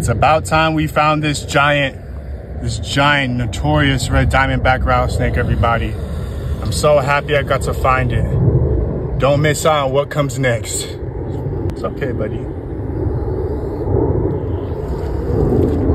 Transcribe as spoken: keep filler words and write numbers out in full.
It's about time we found this giant, this giant notorious red diamondback rattlesnake, everybody. I'm so happy I got to find it. Don't miss out on what comes next. It's okay, buddy.